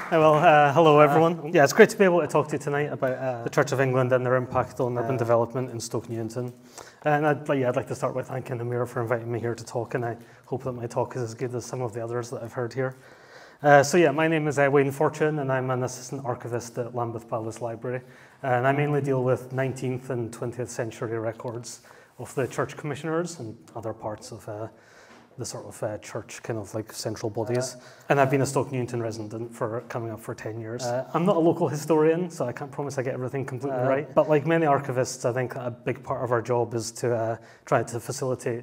Hello everyone. Yeah, it's great to be able to talk to you tonight about the Church of England and their impact on urban development in Stoke Newington. And I'd like to start by thanking Amir for inviting me here to talk, and I hope that my talk is as good as some of the others that I've heard here. My name is Wayne Fortune, and I'm an assistant archivist at Lambeth Palace Library. And I mainly deal with 19th and 20th century records of the church commissioners and other parts of the sort of church kind of like central bodies. And I've been a Stoke Newington resident for coming up for 10 years. I'm not a local historian, so I can't promise I get everything completely right. But like many archivists, I think a big part of our job is to try to facilitate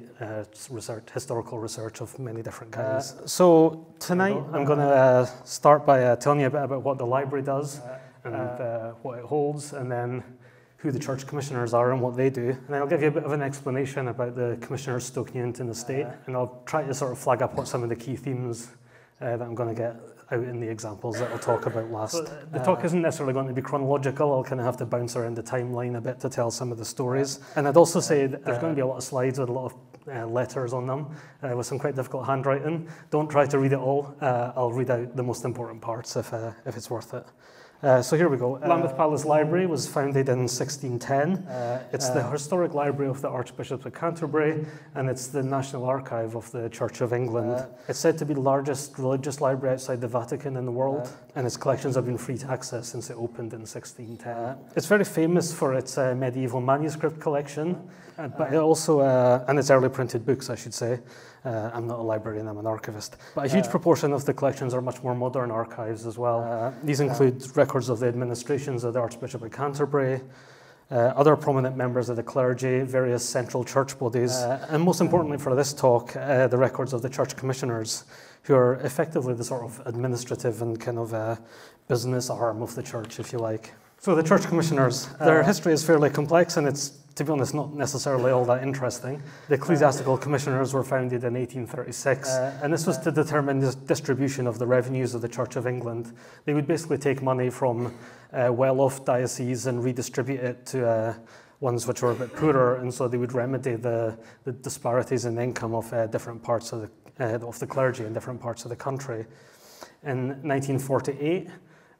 historical research of many different kinds. So tonight I'm going to start by telling you a bit about what the library does and what it holds, and then who the church commissioners are and what they do. And then I'll give you a bit of an explanation about the Commissioners Stoke Newington estate, and I'll try to sort of flag up what some of the key themes that I'm going to get out in the examples that I'll talk about last. So the talk isn't necessarily going to be chronological. I'll kind of have to bounce around the timeline a bit to tell some of the stories. And I'd also say that there's going to be a lot of slides with a lot of letters on them with some quite difficult handwriting. Don't try to read it all. I'll read out the most important parts if it's worth it. So here we go. Lambeth Palace Library was founded in 1610. It's the historic library of the Archbishop of Canterbury, and it's the National Archive of the Church of England. It's said to be the largest religious library outside the Vatican in the world, and its collections have been free to access since it opened in 1610. It's very famous for its medieval manuscript collection, but it also, and its early printed books, I should say. I'm not a librarian, I'm an archivist. But a huge proportion of the collections are much more modern archives as well. These include records of the administrations of the Archbishop of Canterbury, other prominent members of the clergy, various central church bodies, and most importantly for this talk, the records of the church commissioners, who are effectively the sort of administrative and kind of business arm of the church, if you like. So the church commissioners, their history is fairly complex, and it's, to be honest, not necessarily all that interesting. The ecclesiastical commissioners were founded in 1836, and this was to determine the distribution of the revenues of the Church of England. They would basically take money from well-off dioceses and redistribute it to ones which were a bit poorer, and so they would remedy the disparities in income of different parts of the clergy in different parts of the country. In 1948,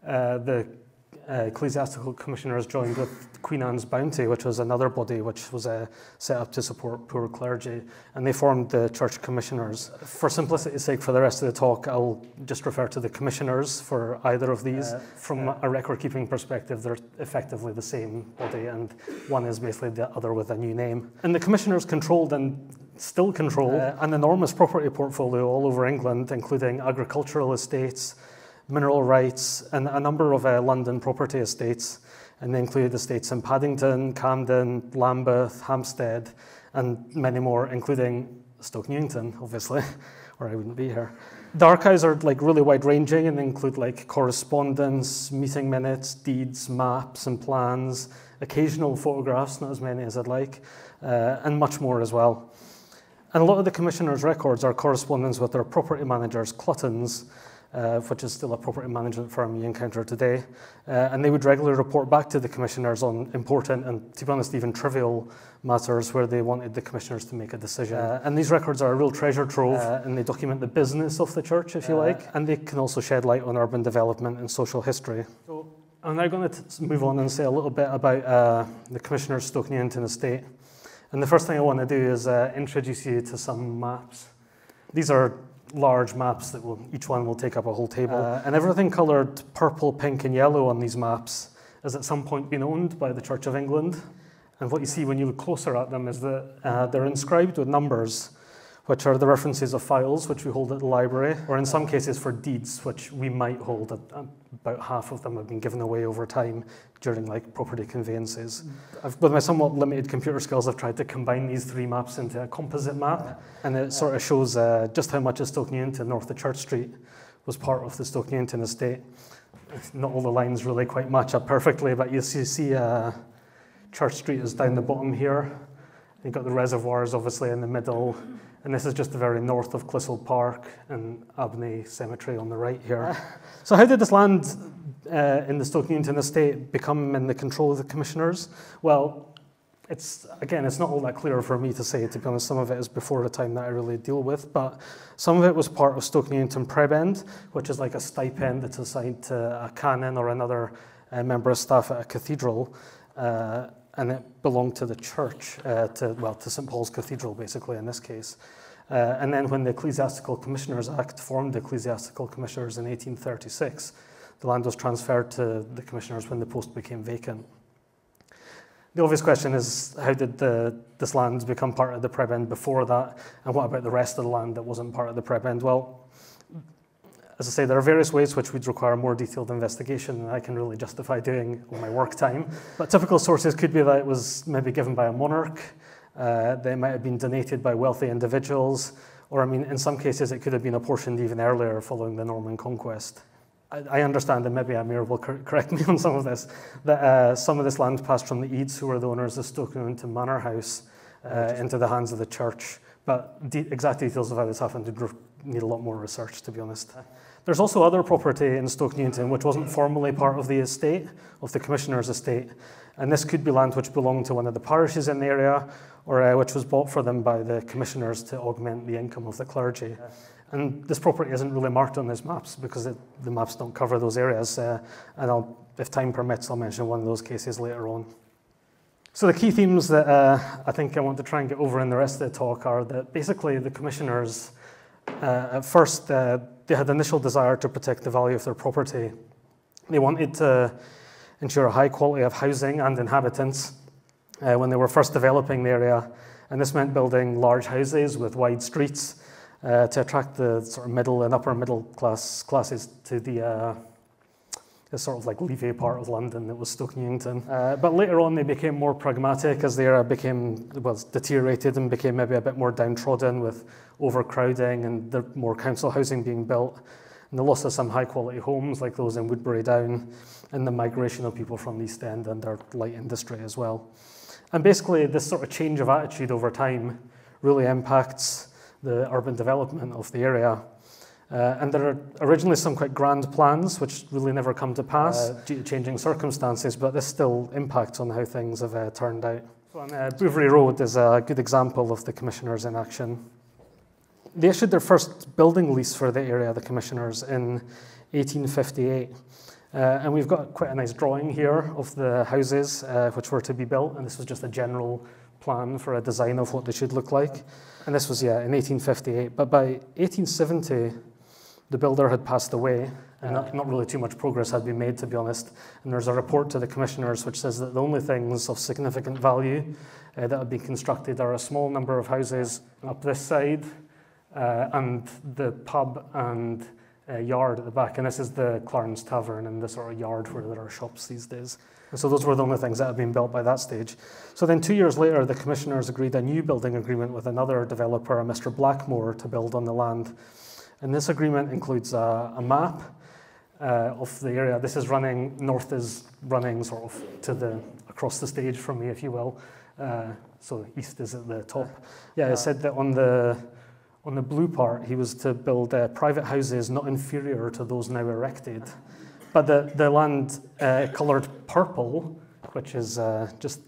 the ecclesiastical commissioners joined with Queen Anne's Bounty, which was another body which was set up to support poor clergy, and they formed the church commissioners. For simplicity's sake, for the rest of the talk, I'll just refer to the commissioners for either of these. From a record-keeping perspective, they're effectively the same body, and one is basically the other with a new name. And the commissioners controlled and still control an enormous property portfolio all over England, including agricultural estates, mineral rights, and a number of London property estates, and they include estates in Paddington, Camden, Lambeth, Hampstead, and many more, including Stoke Newington, obviously, or I wouldn't be here. The archives are like really wide-ranging and include like correspondence, meeting minutes, deeds, maps, and plans, occasional photographs, not as many as I'd like, and much more as well. And a lot of the commissioners' records are correspondence with their property managers, Cluttons, which is still a property management firm you encounter today. And they would regularly report back to the commissioners on important and, to be honest, even trivial matters where they wanted the commissioners to make a decision. And these records are a real treasure trove, and they document the business of the church, if you like, and they can also shed light on urban development and social history. So I'm now going to move on and say a little bit about the Commissioners Stoke Newington estate. And the first thing I want to do is introduce you to some maps. These are large maps that each one will take up a whole table. And everything coloured purple, pink and yellow on these maps has at some point been owned by the Church of England. And what you see when you look closer at them is that they're inscribed with numbers, which are the references of files which we hold at the library, or in some cases for deeds, which we might hold. About half of them have been given away over time during like property conveyances. With my somewhat limited computer skills, I've tried to combine these three maps into a composite map, and it sort of shows just how much of Stoke Newington, north of Church Street, was part of the Stoke Newington estate. Not all the lines really quite match up perfectly, but you see Church Street is down the bottom here. You've got the reservoirs obviously in the middle, and this is just the very north of Clissold Park and Abney Cemetery on the right here. So how did this land in the Stoke Newington estate become in the control of the commissioners? Well, Again, it's not all that clear for me to say, to be honest. Some of it is before the time that I really deal with, but some of it was part of Stoke Newington prebend, which is like a stipend that's assigned to a canon or another member of staff at a cathedral, and it belonged to the church, to St. Paul's Cathedral, basically, in this case. And then when the Ecclesiastical Commissioners Act formed the Ecclesiastical Commissioners in 1836, the land was transferred to the commissioners when the post became vacant. The obvious question is, how did this land become part of the prebend before that, and what about the rest of the land that wasn't part of the prebend? Well, as I say, there are various ways which would require more detailed investigation than I can really justify doing on my work time. But typical sources could be that it was maybe given by a monarch, that it might have been donated by wealthy individuals, or I mean, in some cases it could have been apportioned even earlier following the Norman conquest. I understand, and maybe Amir will correct me on some of this, that some of this land passed from the Eads, who were the owners of Stoke Newington Manor House, into the hands of the church. But exact details of how this happened would need a lot more research, to be honest. There's also other property in Stoke Newington which wasn't formally part of the estate, of the commissioner's estate. And this could be land which belonged to one of the parishes in the area, or which was bought for them by the commissioners to augment the income of the clergy. And this property isn't really marked on these maps because the maps don't cover those areas. And if time permits, I'll mention one of those cases later on. So the key themes that I think I want to try and get over in the rest of the talk are that basically the commissioners, at first, they had initial desire to protect the value of their property. They wanted to ensure a high quality of housing and inhabitants when they were first developing the area. And this meant building large houses with wide streets, to attract the sort of middle and upper middle classes to the sort of like Levee part of London that was Stoke Newington. But later on they became more pragmatic as the area deteriorated and became maybe a bit more downtrodden with overcrowding and the more council housing being built, and the loss of some high quality homes like those in Woodbury Down, and the migration of people from the East End and their light industry as well. And basically this sort of change of attitude over time really impacts the urban development of the area. And there are originally some quite grand plans which really never come to pass due to changing circumstances, but this still impacts on how things have turned out. So Bouverie Road is a good example of the commissioners in action. They issued their first building lease for the area, the commissioners, in 1858. And we've got quite a nice drawing here of the houses which were to be built, and this was just a general plan for a design of what they should look like. And this was, in 1858. But by 1870, the builder had passed away, and not really too much progress had been made, to be honest. And there's a report to the commissioners which says that the only things of significant value that have been constructed are a small number of houses up this side, and the pub and yard at the back. And this is the Clarence Tavern and the sort of yard where there are shops these days. And so those were the only things that had been built by that stage. So then 2 years later, the commissioners agreed a new building agreement with another developer, a Mr. Blackmore, to build on the land. And this agreement includes a map of the area. This is running, north is running sort of across the stage from me, if you will. So east is at the top. It said that on the blue part, he was to build private houses not inferior to those now erected. But the land coloured purple, which is just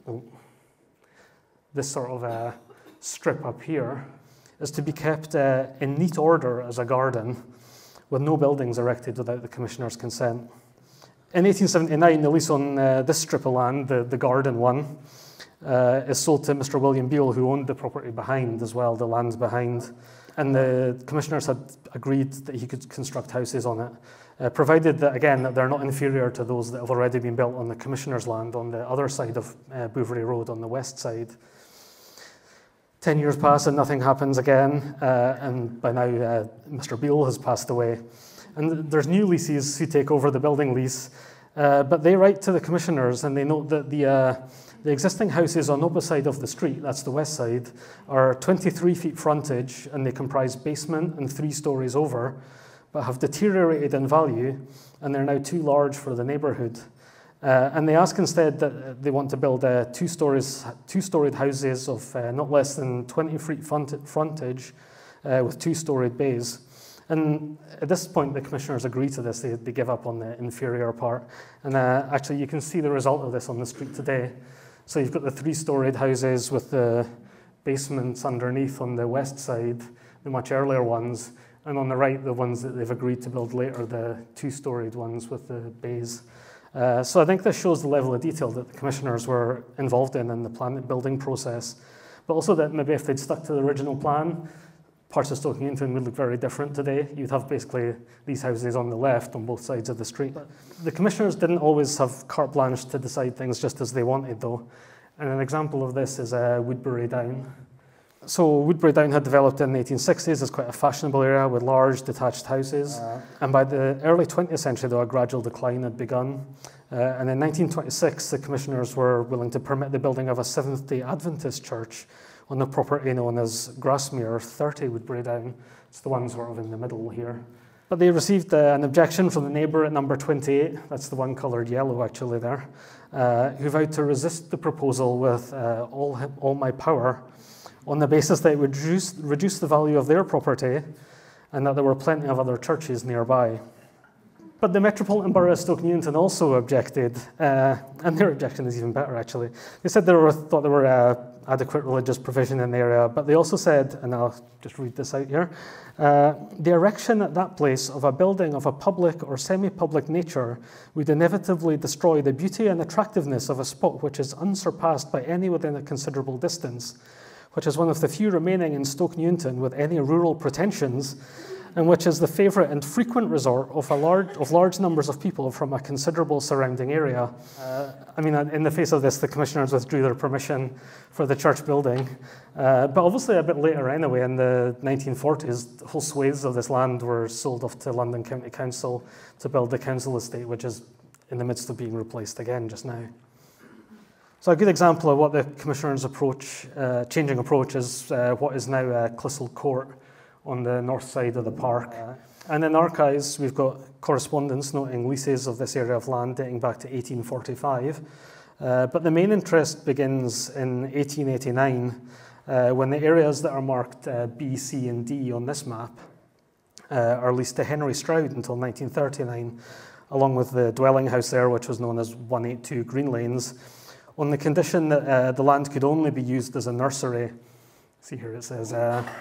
this sort of strip up here, is to be kept in neat order as a garden, with no buildings erected without the commissioner's consent. In 1879, the lease on this strip of land, the garden one, is sold to Mr. William Beale, who owned the property behind as well, the land behind. And the commissioners had agreed that he could construct houses on it, provided that, again, that they're not inferior to those that have already been built on the commissioner's land on the other side of Bouverie Road, on the west side. 10 years pass and nothing happens again, and by now Mr. Beale has passed away. And there's new leases who take over the building lease, but they write to the commissioners and they note that the existing houses on the opposite side of the street, that's the west side, are 23 feet frontage, and they comprise basement and 3 stories over, but have deteriorated in value, and they're now too large for the neighbourhood. And they ask instead that they want to build two-storied houses of not less than 20 feet frontage with 2-storied bays. And at this point, the commissioners agree to this. They give up on the inferior part. And actually, you can see the result of this on the street today. So you've got the three-storied houses with the basements underneath on the west side, the much earlier ones, and on the right, the ones that they've agreed to build later, the two-storied ones with the bays. So I think this shows the level of detail that the commissioners were involved in the building process, but also that maybe if they'd stuck to the original plan, parts of Stoke Newington would look very different today. You'd have basically these houses on the left on both sides of the street. But the commissioners didn't always have carte blanche to decide things just as they wanted, though. And an example of this is Woodbury Down. So Woodbury Down had developed in the 1860s as quite a fashionable area with large detached houses. And by the early 20th century, though, a gradual decline had begun. And in 1926, the commissioners were willing to permit the building of a Seventh-day Adventist church on the property known as Grasmere 30 Woodbury Down. It's the one sort of in the middle here. But they received an objection from the neighbour at number 28, that's the one coloured yellow actually there, who vowed to resist the proposal with all my power on the basis that it would reduce the value of their property and that there were plenty of other churches nearby. But the Metropolitan Borough of Stoke Newington also objected, and their objection is even better actually. They said thought there were adequate religious provision in the area, but they also said, and I'll just read this out here, the erection at that place of a building of a public or semi-public nature would inevitably destroy the beauty and attractiveness of a spot which is unsurpassed by any within a considerable distance, which is one of the few remaining in Stoke Newington with any rural pretensions, and which is the favourite and frequent resort of large numbers of people from a considerable surrounding area. I mean, in the face of this, the commissioners withdrew their permission for the church building. But obviously a bit later anyway, in the 1940s, whole swathes of this land were sold off to London County Council to build the council estate, which is in the midst of being replaced again just now. So a good example of what the commissioners' changing approach is what is now Clissold Court on the north side of the park. And in archives, we've got correspondence noting leases of this area of land dating back to 1845. But the main interest begins in 1889, when the areas that are marked B, C, and D on this map are leased to Henry Stroud until 1939, along with the dwelling house there, which was known as 182 Green Lanes, on the condition that the land could only be used as a nursery. See here it says,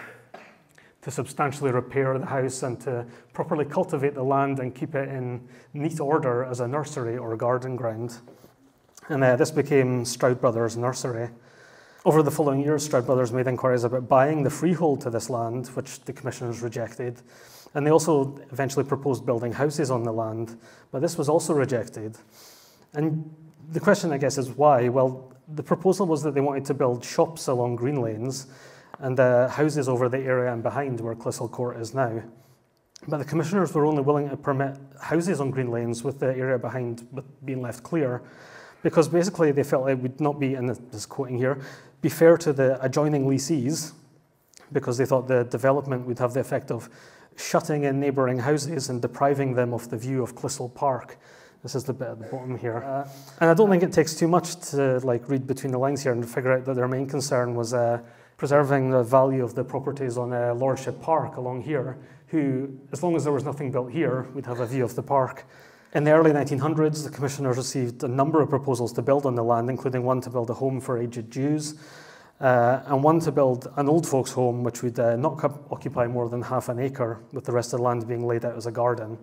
to substantially repair the house and to properly cultivate the land and keep it in neat order as a nursery or garden ground. And this became Stroud Brothers Nursery. Over the following years, Stroud Brothers made inquiries about buying the freehold to this land, which the commissioners rejected. And they also eventually proposed building houses on the land, but this was also rejected. And the question, I guess, is why? Well, the proposal was that they wanted to build shops along Green Lanes and houses over the area and behind where Clissold Court is now. But the commissioners were only willing to permit houses on Green Lanes with the area behind being left clear, because basically they felt it would not be, and this is quoting here, be fair to the adjoining lessees, because they thought the development would have the effect of shutting in neighbouring houses and depriving them of the view of Clissold Park. This is the bit at the bottom here. And I don't think it takes too much to read between the lines here and figure out that their main concern was preserving the value of the properties on Lordship Park along here, who, as long as there was nothing built here, we'd have a view of the park. In the early 1900s, the commissioners received a number of proposals to build on the land, including one to build a home for aged Jews, and one to build an old folks' home, which would not occupy more than half an acre, with the rest of the land being laid out as a garden.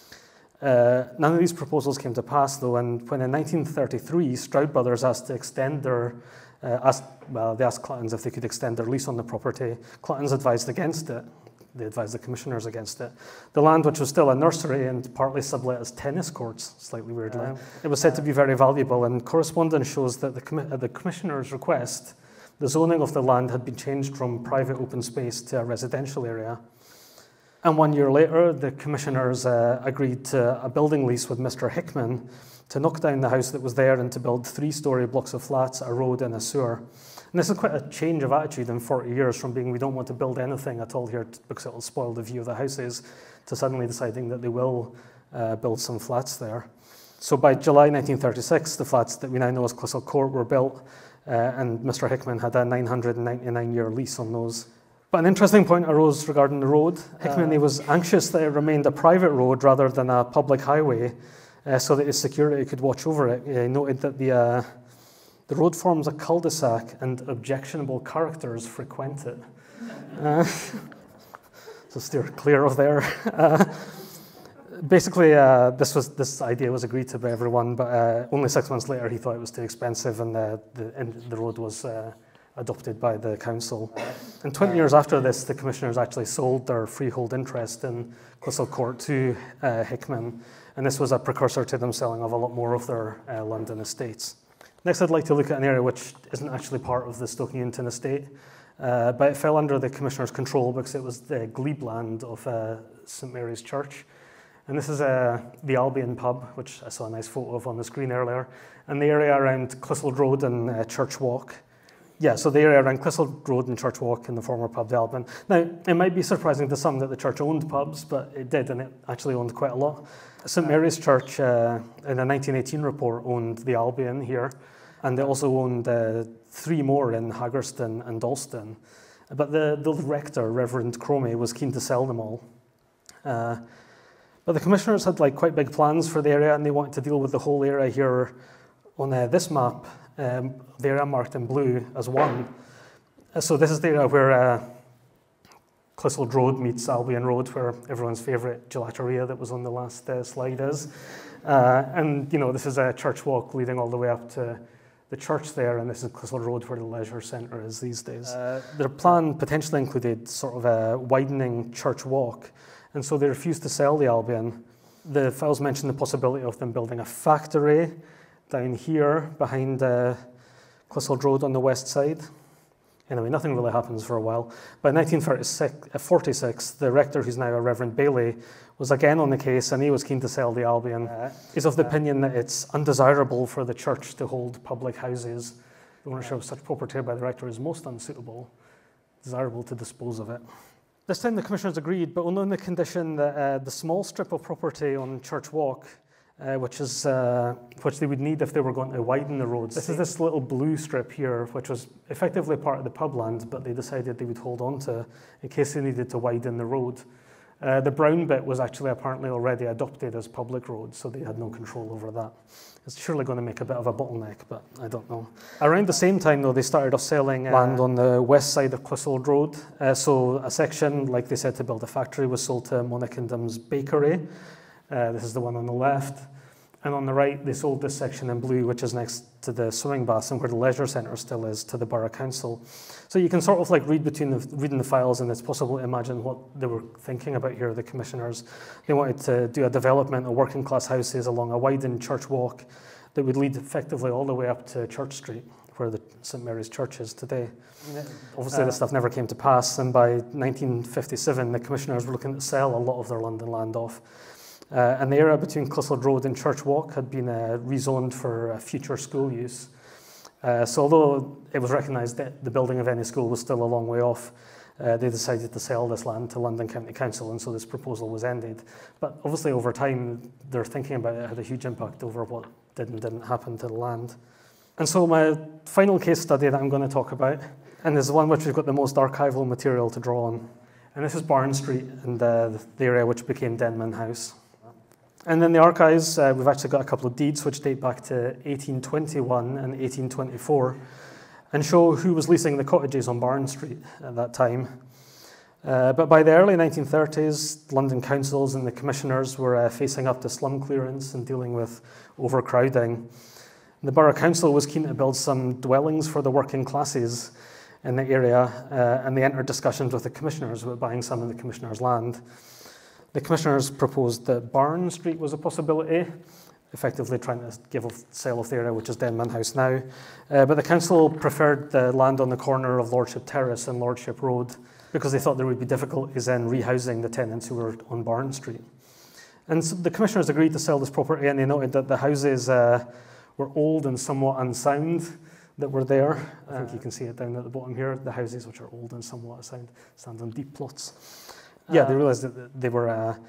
None of these proposals came to pass, though, and when in 1933, Stroud Brothers asked to extend their they asked Cluttons if they could extend their lease on the property. Cluttons advised against it. They advised the commissioners against it. The land, which was still a nursery and partly sublet as tennis courts, slightly weirdly, it was said to be very valuable, and correspondence shows that at the commissioner's request, the zoning of the land had been changed from private open space to a residential area. And 1 year later, the commissioners agreed to a building lease with Mr. Hickman to knock down the house that was there and to build 3-storey blocks of flats, a road and a sewer. And this is quite a change of attitude in 40 years from being we don't want to build anything at all here because it will spoil the view of the houses, to suddenly deciding that they will build some flats there. So by July 1936, the flats that we now know as Clissold Court were built, and Mr. Hickman had a 999-year lease on those. But an interesting point arose regarding the road. Hickman was anxious that it remained a private road rather than a public highway, so that his security could watch over it. He noted that The road forms a cul-de-sac and objectionable characters frequent it. So steer clear of there. Basically, this idea was agreed to by everyone, but only 6 months later he thought it was too expensive, and the road was adopted by the council. And 20 years after this, the commissioners actually sold their freehold interest in Clissold Court to Hickman, and this was a precursor to them selling off a lot more of their London estates. Next, I'd like to look at an area which isn't actually part of the Stoke Newington estate, but it fell under the commissioner's control because it was the glebe land of St Mary's Church. And this is the Albion pub, which I saw a nice photo of on the screen earlier, and the area around Clissold Road and Church Walk. Yeah, so the area around Clissold Road and Church Walk in the former pub, the Albion. Now, it might be surprising to some that the church owned pubs, but it did, and it actually owned quite a lot. St Mary's Church, in a 1918 report, owned the Albion here, and they also owned 3 more in Haggerston and Dalston. But the rector, Reverend Cromie, was keen to sell them all. But the commissioners had quite big plans for the area, and they wanted to deal with the whole area here on this map, the area marked in blue as one. So this is the area where Clissold Road meets Albion Road, where everyone's favourite gelateria that was on the last slide is. And this is a church walk leading all the way up to the church there, and this is Clissold Road where the leisure centre is these days. Their plan potentially included sort of a widening church walk, and so they refused to sell the Albion. The files mention the possibility of them building a factory down here behind Clissold Road on the west side. Anyway, nothing really happens for a while. By 1946, the rector, who's now a Reverend Bailey, was again on the case, and he was keen to sell the Albion. He's of the opinion that it's undesirable for the church to hold public houses. The ownership of such property by the rector is most unsuitable, desirable to dispose of it. This time the commissioners agreed, but only on the condition that the small strip of property on Church Walk, which they would need if they were going to widen the roads. This is this little blue strip here, which was effectively part of the pub land, but they decided they would hold on to in case they needed to widen the road. The brown bit was actually apparently already adopted as public road, so they had no control over that. It's surely going to make a bit of a bottleneck, but I don't know. Around the same time, though, they started off selling land on the west side of Clissold Road. So a section, like they said, to build a factory was sold to Monnickendam's Bakery. This is the one on the left. And on the right, they sold this section in blue, which is next to the swimming baths and where the leisure centre still is, to the Borough Council. So you can sort of reading the files, and it's possible to imagine what they were thinking about here, the commissioners. They wanted to do a development of working class houses along a widened church walk that would lead effectively all the way up to Church Street, where the St Mary's Church is today. Obviously, this stuff never came to pass, and by 1957, the commissioners were looking to sell a lot of their London land off. And the area between Clissold Road and Church Walk had been rezoned for future school use. So although it was recognised that the building of any school was still a long way off, they decided to sell this land to London County Council, and so this proposal was ended. But obviously over time, their thinking about it had a huge impact over what did and didn't happen to the land. And so my final case study that I'm going to talk about, and this is one which we've got the most archival material to draw on, and this is Barn Street and the area which became Denman House. And in the archives, we've actually got a couple of deeds which date back to 1821 and 1824 and show who was leasing the cottages on Barn Street at that time. But by the early 1930s, London councils and the commissioners were facing up to slum clearance and dealing with overcrowding. The Borough Council was keen to build some dwellings for the working classes in the area, and they entered discussions with the commissioners about buying some of the commissioners' land. The commissioners proposed that Barn Street was a possibility, effectively trying to give a sale of the area, which is Denman House now. But the council preferred the land on the corner of Lordship Terrace and Lordship Road because they thought there would be difficulties in rehousing the tenants who were on Barn Street. And so the commissioners agreed to sell this property, and they noted that the houses were old and somewhat unsound that were there. I think you can see it down at the bottom here. The houses, which are old and somewhat unsound, stand on deep plots. Yeah, they realised that they were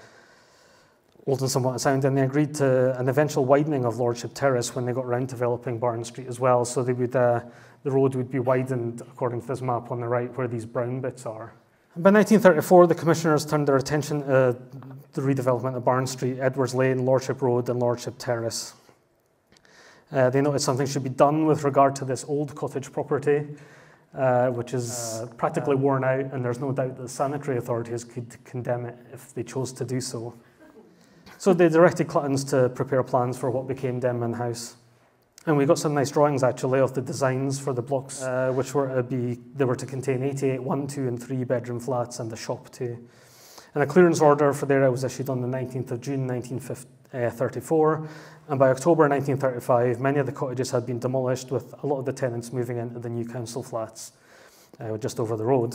old and somewhat unsound, and they agreed to an eventual widening of Lordship Terrace when they got around to developing Barn Street as well. So they would, the road would be widened according to this map on the right, where these brown bits are. And by 1934, the commissioners turned their attention to the redevelopment of Barn Street, Edwards Lane, Lordship Road, and Lordship Terrace. They noted something should be done with regard to this old cottage property, which is practically worn out, and there's no doubt that the sanitary authorities could condemn it if they chose to do so. So they directed Cluttons to prepare plans for what became Denman House. And we got some nice drawings, actually, of the designs for the blocks, which were to contain 88 1, 2, and 3 bedroom flats and a shop too. And a clearance order for the area was issued on the 19th of June 1934, and by October 1935, many of the cottages had been demolished, with a lot of the tenants moving into the new council flats just over the road.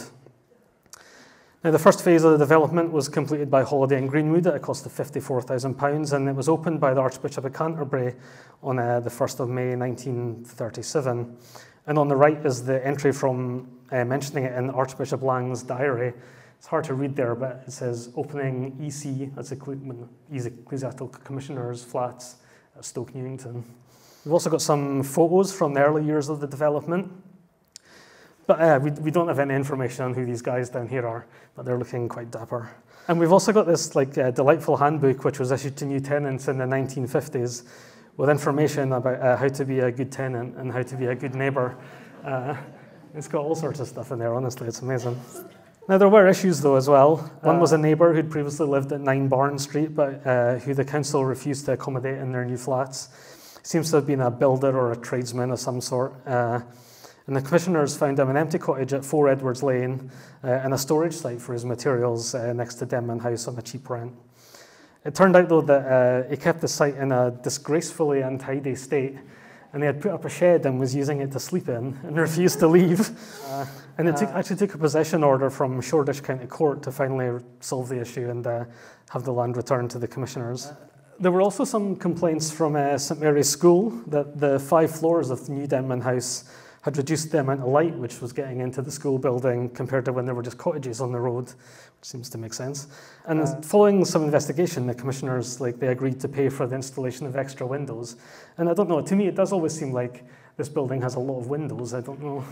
Now, the first phase of the development was completed by Holiday in Greenwood at a cost of £54,000, and it was opened by the Archbishop of Canterbury on the 1st of May 1937. And on the right is the entry from mentioning it in Archbishop Lang's diary. It's hard to read there, but it says opening EC, that's Ecclesiastical Commissioners' flats at Stoke Newington. We've also got some photos from the early years of the development. But we don't have any information on who these guys down here are, but they're looking quite dapper. And we've also got this delightful handbook, which was issued to new tenants in the 1950s, with information about how to be a good tenant and how to be a good neighbour. It's got all sorts of stuff in there, honestly, it's amazing. Now, there were issues, though, as well. One was a neighbour who'd previously lived at 9 Barn Street, but who the council refused to accommodate in their new flats. Seems to have been a builder or a tradesman of some sort. And the commissioners found him an empty cottage at 4 Edwards Lane and a storage site for his materials next to Denman House on a cheap rent. It turned out, though, that he kept the site in a disgracefully untidy state, and he had put up a shed and was using it to sleep in and refused to leave. And it actually took a possession order from Shoreditch County Court to finally solve the issue and have the land returned to the commissioners. There were also some complaints from St Mary's School that the 5 floors of the new Denman House had reduced the amount of light which was getting into the school building compared to when there were just cottages on the road, which seems to make sense. And following some investigation, the commissioners, they agreed to pay for the installation of extra windows. And I don't know, to me it does always seem like this building has a lot of windows, I don't know.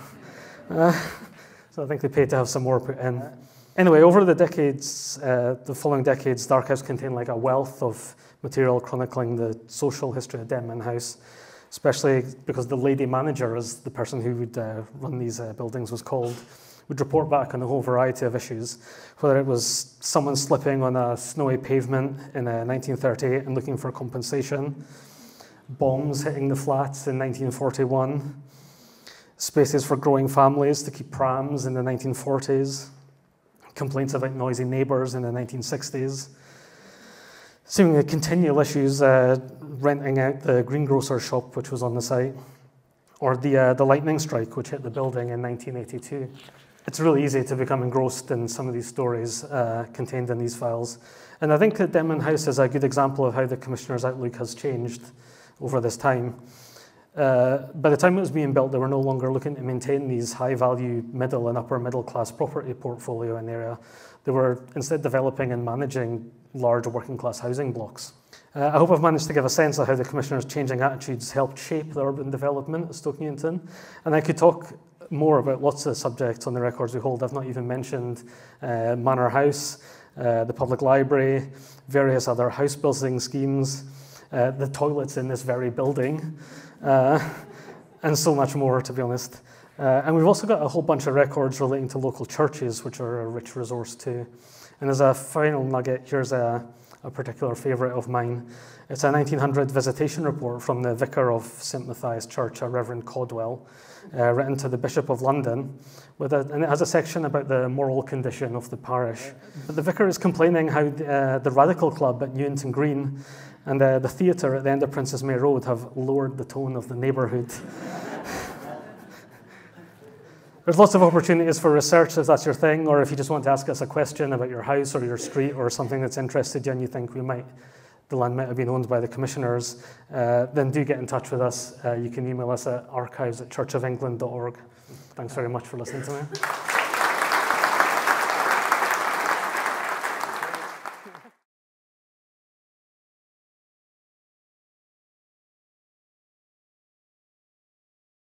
So I think they paid to have some more put in. Anyway, over the decades, the following decades, the archives contain a wealth of material chronicling the social history of Denman House, especially because the lady manager, as the person who would run these buildings was called, would report back on a whole variety of issues, whether it was someone slipping on a snowy pavement in 1938 and looking for compensation, bombs hitting the flats in 1941, spaces for growing families to keep prams in the 1940s, complaints about noisy neighbours in the 1960s, seemingly continual issues renting out the greengrocer shop which was on the site, or the lightning strike which hit the building in 1982. It's really easy to become engrossed in some of these stories contained in these files. And I think that Denman House is a good example of how the Commissioner's outlook has changed over this time. By the time it was being built, they were no longer looking to maintain these high-value middle and upper middle-class property portfolio in the area. They were instead developing and managing large working-class housing blocks. I hope I've managed to give a sense of how the Commissioner's changing attitudes helped shape the urban development of Stoke Newington. And I could talk more about lots of subjects on the records we hold. I've not even mentioned Manor House, the public library, various other house building schemes, the toilets in this very building, and so much more, to be honest. And we've also got a whole bunch of records relating to local churches, which are a rich resource too. And as a final nugget, here's a particular favourite of mine. It's a 1900 visitation report from the vicar of St Matthias Church, a Reverend Codwell, written to the Bishop of London, and it has a section about the moral condition of the parish. But the vicar is complaining how the Radical Club at Newington Green and the theatre at the end of Princess May Road have lowered the tone of the neighbourhood. There's lots of opportunities for research if that's your thing, or if you just want to ask us a question about your house or your street or something that's interested you and you think the land might have been owned by the Commissioners, then do get in touch with us. You can email us at archives@churchofengland.org. Thanks very much for listening to me.